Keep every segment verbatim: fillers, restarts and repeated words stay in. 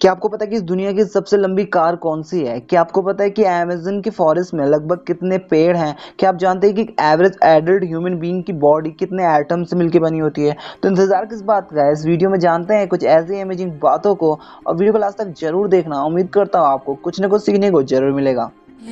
क्या आपको पता है कि इस दुनिया की सबसे लंबी कार कौन सी है? क्या आपको पता है कि अमेज़न के फॉरेस्ट में लगभग कितने पेड़ हैं? क्या आप जानते हैं कि एक एवरेज एडल्ट ह्यूमन बीइंग की बॉडी कितने एटम से मिलकर बनी होती है? तो इंतजार किस बात का है? इस वीडियो में जानते हैं कुछ ऐसी अमेजिंग बातों को, और वीडियो को लास्ट तक जरूर देखना। उम्मीद करता हूँ आपको कुछ न कुछ सीखने को जरूर मिलेगा।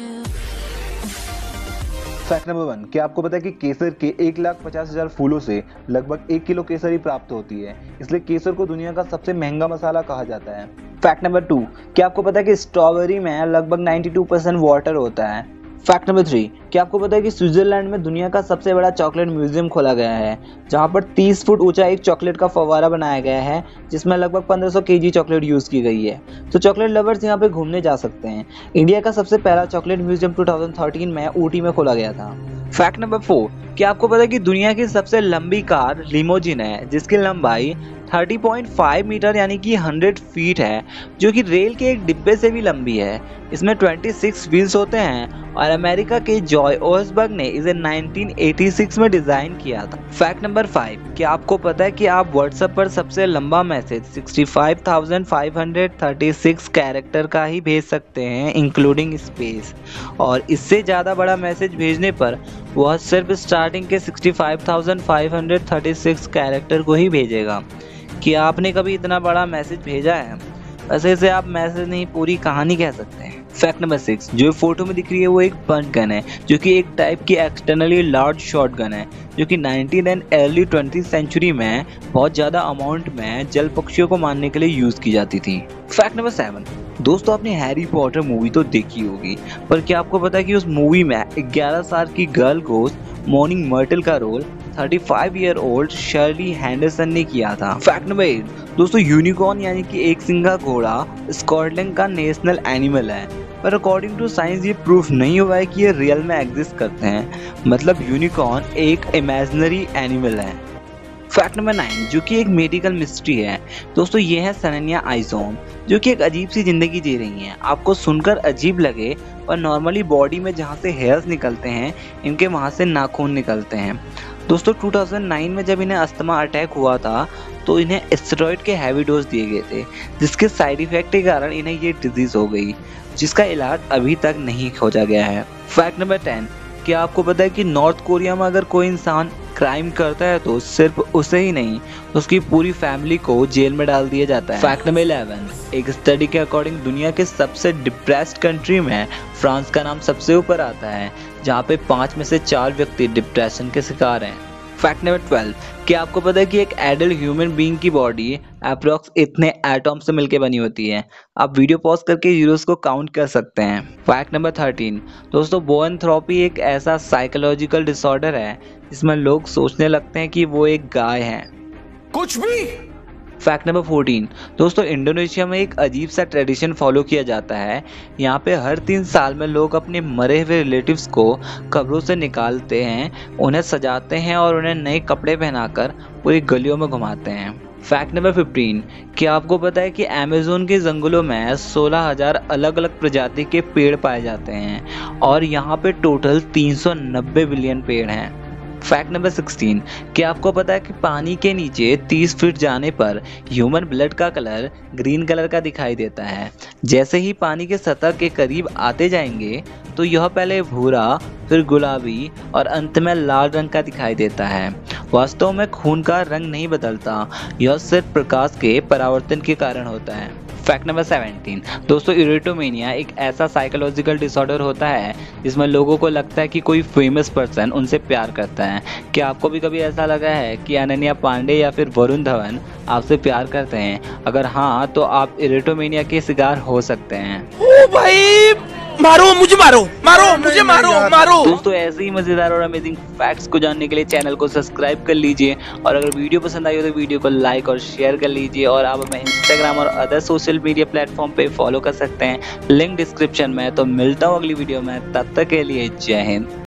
फैक्ट नंबर वन, क्या आपको पता है कि केसर के एक लाख पचास हजार फूलों से लगभग एक किलो केसर ही प्राप्त होती है, इसलिए केसर को दुनिया का सबसे महंगा मसाला कहा जाता है। फैक्ट नंबर टू, क्या आपको पता है कि स्ट्रॉबेरी में लगभग बानवे परसेंट वाटर होता है? फैक्ट नंबर थ्री, क्या आपको पता है कि स्विट्जरलैंड में दुनिया का सबसे बड़ा चॉकलेट म्यूजियम खोला गया है, जहां पर तीस फुट ऊंचा एक चॉकलेट का फव्वारा बनाया गया है, जिसमें लगभग पंद्रह सौ केजी चॉकलेट यूज की गई है। तो चॉकलेट लवर्स यहां पे घूमने जा सकते हैं। इंडिया का सबसे पहला चॉकलेट म्यूजियम दो हज़ार तेरह में ऊटी में खोला गया था। फैक्ट नंबर फोर, क्या आपको पता है कि दुनिया की सबसे लंबी कार लिमोजिन है, जिसकी लंबाई तीस पॉइंट पाँच मीटर यानी कि सौ फीट है, जो कि रेल के एक डिब्बे से भी लंबी है। इसमें छब्बीस व्हील्स होते हैं और अमेरिका के जॉय ओसबर्ग ने इसे उन्नीस सौ छियासी में डिजाइन किया था। फैक्ट नंबर फाइव, क्या आपको पता है कि आप व्हाट्सएप पर सबसे लंबा मैसेज पैंसठ हज़ार पाँच सौ छत्तीस कैरेक्टर का ही भेज सकते हैं इंक्लूडिंग स्पेस, और इससे ज़्यादा बड़ा मैसेज भेजने पर वह सिर्फ स्टार्टिंग के पैंसठ हज़ार पाँच सौ छत्तीस कैरेक्टर को ही भेजेगा। क्या आपने कभी इतना बड़ा मैसेज भेजा है? वैसे इसे आप मैसेज नहीं, पूरी कहानी कह सकते हैं। फैक्ट नंबर सिक्स, जो फोटो में दिख रही है वो एक पंच गन है, जो कि एक टाइप की एक्सटर्नली लार्ज शॉट गन है, जो कि nineteen and early twenty century में बहुत ज़्यादा अमाउंट में जल पक्षियों को मारने के लिए यूज़ की जाती थी। फैक्ट नंबर सेवन, दोस्तों आपने हैरी पॉटर मूवी तो देखी होगी, पर क्या आपको पता है कि उस मूवी में ग्यारह साल की गर्ल घोस्ट मॉर्निंग मर्टल का रोल पैंतीस ईयर ओल्ड शर्ली हैंडरसन ने किया था। फैक्ट नंबर एट, दोस्तों यूनिकॉर्न यानी कि एक सिंगा घोड़ा स्कॉटलैंड का नेशनल एनिमल है, पर अकॉर्डिंग टू साइंस ये प्रूफ नहीं हुआ है कि ये रियल में एग्जिस्ट करते हैं, मतलब यूनिकॉर्न एक इमेजिनरी एनिमल है। फैक्ट नंबर नाइन, जो कि एक मेडिकल मिस्ट्री है, दोस्तों ये है सनन्या आइजोम, जो कि एक अजीब सी जिंदगी जी रही हैं। आपको सुनकर अजीब लगे, पर नॉर्मली बॉडी में जहाँ से हेयर्स निकलते हैं, इनके वहाँ से नाखून निकलते हैं। दोस्तों दो हज़ार नौ में जब इन्हें अस्थमा अटैक हुआ था, तो इन्हें स्टेरॉइड के हैवी डोज दिए गए थे, जिसके साइड इफेक्ट के कारण इन्हें ये डिजीज हो गई, जिसका इलाज अभी तक नहीं खोजा गया है। फैक्ट नंबर टेन, क्या आपको पता है कि नॉर्थ कोरिया में अगर कोई इंसान क्राइम करता है तो सिर्फ उसे ही नहीं, उसकी पूरी फैमिली को जेल में डाल दिया जाता है। फैक्ट नंबर इलेवन, एक स्टडी के अकॉर्डिंग दुनिया के सबसे डिप्रेस्ड कंट्री में फ्रांस का नाम सबसे ऊपर आता है, जहाँ पे पाँच में से चार व्यक्ति डिप्रेशन के शिकार हैं। फैक्ट नंबर ट्वेल्व, क्या आपको पता है कि एक एडल्ट ह्यूमन बीइंग की बॉडी अप्रॉक्स इतने एटम से मिलकर बनी होती है? आप वीडियो पॉज करके यूरोस को काउंट कर सकते हैं। फैक्ट नंबर थर्टीन, दोस्तों बोएंथ्रोपी एक ऐसा साइकोलॉजिकल डिसऑर्डर है जिसमें लोग सोचने लगते हैं कि वो एक गाय है। कुछ भी। फैक्ट नंबर फोर्टीन, दोस्तों इंडोनेशिया में एक अजीब सा ट्रेडिशन फॉलो किया जाता है। यहाँ पे हर तीन साल में लोग अपने मरे हुए रिलेटिव्स को कब्रों से निकालते हैं, उन्हें सजाते हैं और उन्हें नए कपड़े पहनाकर पूरी गलियों में घुमाते हैं। फैक्ट नंबर फिफ्टीन, क्या आपको पता है कि अमेज़न के जंगलों में सोलह हज़ार अलग अलग प्रजाति के पेड़ पाए जाते हैं, और यहाँ पे टोटल तीन सौ नब्बे बिलियन पेड़ हैं। फैक्ट नंबर सिक्सटीन, क्या आपको पता है कि पानी के नीचे तीस फीट जाने पर ह्यूमन ब्लड का कलर ग्रीन कलर का दिखाई देता है। जैसे ही पानी के सतह के करीब आते जाएंगे तो यह पहले भूरा, फिर गुलाबी और अंत में लाल रंग का दिखाई देता है। वास्तव में खून का रंग नहीं बदलता, यह सिर्फ प्रकाश के परावर्तन के कारण होता है। फैक्ट नंबर सेवनटीन, दोस्तों इरिटोमेनिया एक ऐसा साइकोलॉजिकल डिसऑर्डर होता है जिसमें लोगों को लगता है कि कोई फेमस पर्सन उनसे प्यार करता है। क्या आपको भी कभी ऐसा लगा है कि अनन्या पांडे या फिर वरुण धवन आपसे प्यार करते हैं? अगर हाँ, तो आप इरिटोमेनिया के शिकार हो सकते हैं। ओ भाई, मारो मुझे, मारो मारो मुझे, मारो मारो। दोस्तों ऐसे ही मजेदार और अमेजिंग फैक्ट्स को जानने के लिए चैनल को सब्सक्राइब कर लीजिए, और अगर वीडियो पसंद आई हो तो वीडियो को लाइक और शेयर कर लीजिए, और आप हमें इंस्टाग्राम और अदर सोशल मीडिया प्लेटफॉर्म पे फॉलो कर सकते हैं, लिंक डिस्क्रिप्शन में। तो मिलता हूँ अगली वीडियो में, तब तक के लिए जय हिंद।